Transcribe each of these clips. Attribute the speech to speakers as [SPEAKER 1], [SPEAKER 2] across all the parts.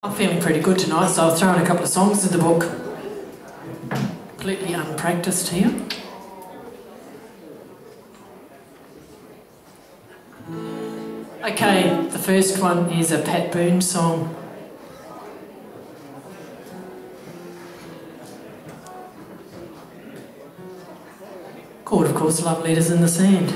[SPEAKER 1] I'm feeling pretty good tonight, so I've thrown a couple of songs in the book. Completely unpracticed here. Okay, the first one is a Pat Boone song. Called, of course, Love Letters in the Sand.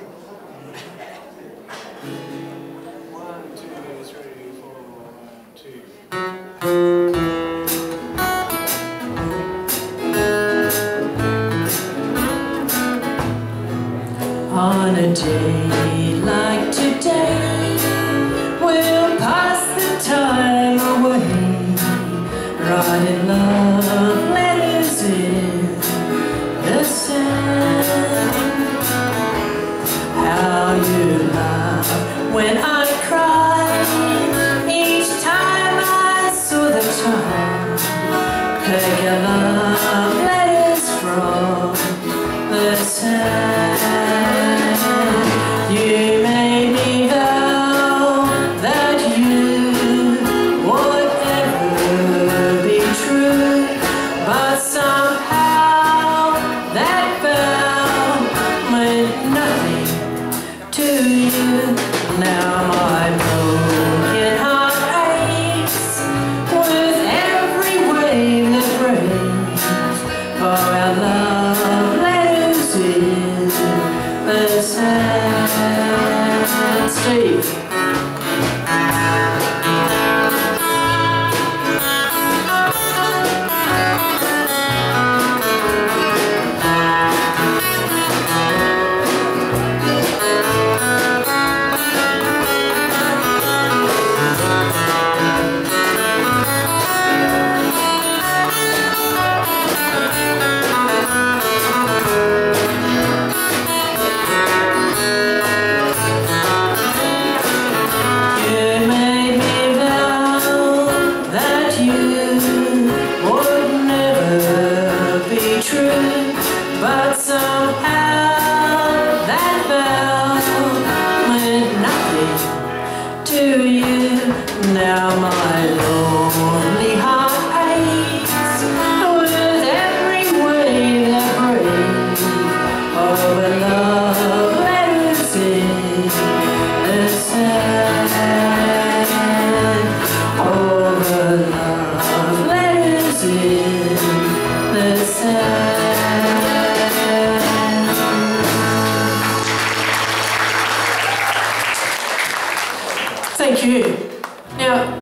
[SPEAKER 1] On a day like today, we'll pass the time away, writing love letters in the sand. How you laugh when I cried each time I saw the time. Take your love letters from the sand. You made me vow that you would never be true, but somehow that vow meant nothing to you. Now my broken heart aches with every wave that breaks, for our love letters in the sand. Steve. But somehow that vow meant nothing to you. Now my Lord